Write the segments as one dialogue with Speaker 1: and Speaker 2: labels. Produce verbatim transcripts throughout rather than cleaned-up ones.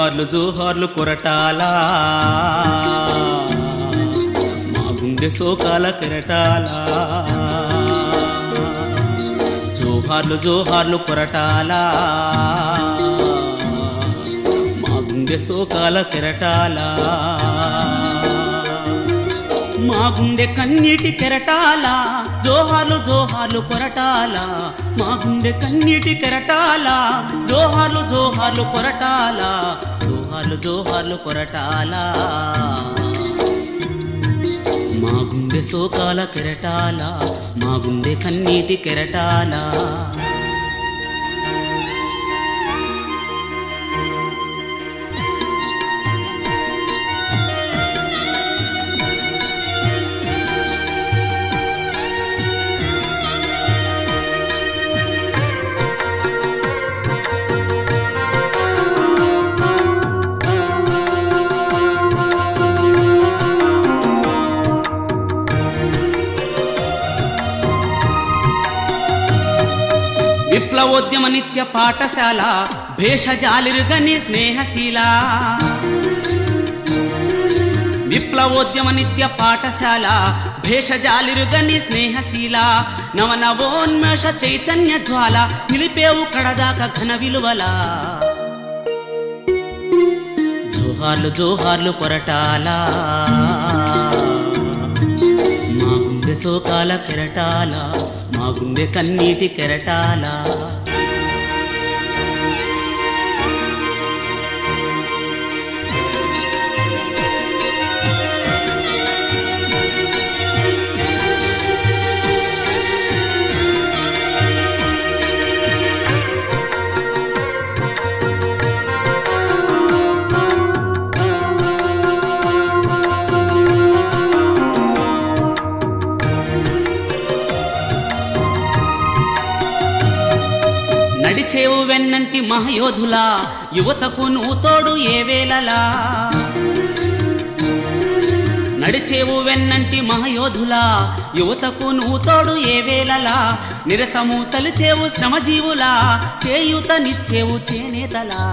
Speaker 1: జోహార్లు జోహార్లు కొరటాల మా గుండె సోకాల కెరటాల జోహార్లు జోహార్లు కొరటాల మా గుండె సోకాల కెరటాల మా గుండె కన్నీటి కెరటాల జోహార్లు జోహార్లు కొరటాల మా గుండె కన్నీటి కెరటాల జోహార్లు జోహార్లు కొరటాల జోహార్లు జోహార్లు కొరటాల మా గుండె సోకాల కెరటాల మా గుండె కన్నీటి కెరటాల విప్లవోద్యమ నిత్య పాఠశాల భేషజాలిరుగని స్నేహశీల విప్లవోద్యమ నిత్య పాఠశాల భేషజాలిరుగని స్నేహశీల నవనవోన్మేష చైతన్య జ్వాల నిలిపేవు కడదాక ఘన విలువల జోహార్లు జోహార్లు కొరటాల మా గుండె సోకాల కెరటాల మా గుండె కన్నీటి కెరటాల నడిచేవు వెన్నంటి మహయోధులా యువతకు నూతోడు ఏ వేళలా నడిచేవు వెన్నంటి మహయోధులా యువతకు నూతోడు ఏ వేళలా నిరతము తలిచేవు శ్రమజీవులా చేయూతనిచ్చేవు చేనేతలా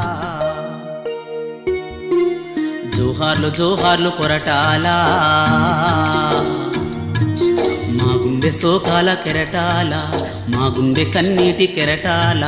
Speaker 1: జోహార్లు జోహార్లు కొరటాల మా గుండె సోకాల కెరటాల మా గుండె కన్నీటి కెరటాల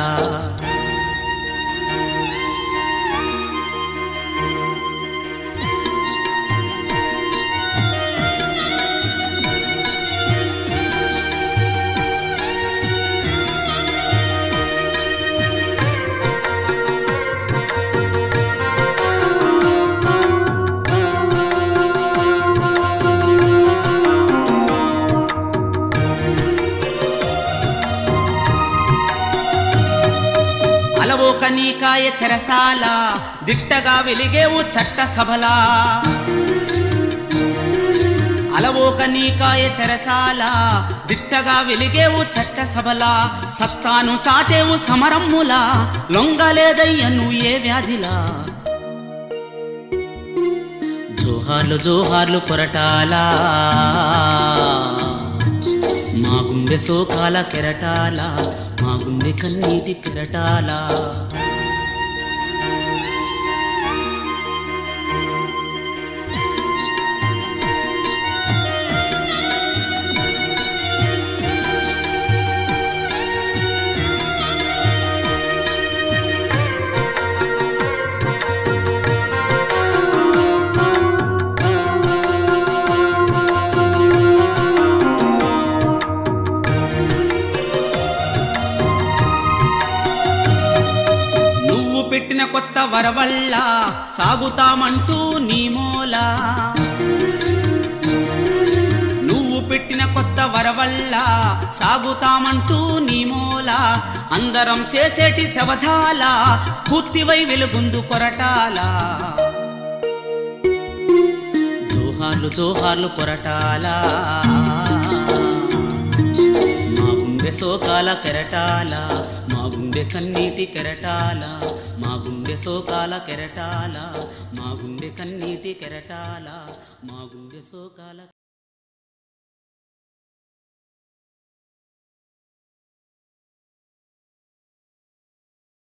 Speaker 1: అలవోక నీకాయ చెరసాల దిట్టగా వెలిగేవు చట్ట సభలా అలవోక నీకాయ చెరసాల దిట్టగా వెలిగేవు చట్ట సభలా సత్తాను చాటేవు సమరమ్ములా లొంగలేదయ్యను ఏ వ్యాధిలా జోహార్లు జోహార్లు కొరటాల మా గుండె సోకాల కెరటాల మా గుండె కన్నీటి కెరటాల పెట్టిన కొత్త వరవల్ల సాగుతామంటూ నీ మూల నువ్వు పెట్టిన కొత్త వరవల్ల సాగుతామంటూ నీ మూల అందరం చేసేటి శవధాల స్ఫూర్తివై వెలుగుందు కొరటాల జోహార్లు జోహార్లు కొరటాల మా గుండె సోకాల కెరటాల మా గుండె కన్నీటి కెరటాల మా గుండె సోకాల కెరటాల మా గుండె కన్నీటి కెరటాల మా గుండె సోకాల